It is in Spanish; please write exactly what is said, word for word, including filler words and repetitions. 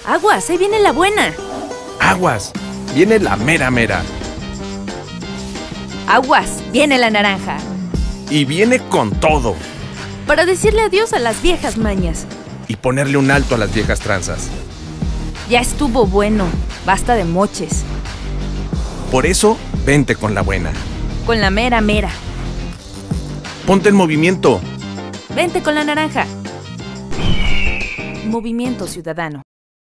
Aguas, ahí viene la buena. Aguas, viene la mera mera. Aguas, viene la naranja. Y viene con todo. Para decirle adiós a las viejas mañas. Y ponerle un alto a las viejas tranzas. Ya estuvo bueno, basta de moches. Por eso, vente con la buena. Con la mera mera. Ponte en movimiento. Vente con la naranja. Movimiento Ciudadano.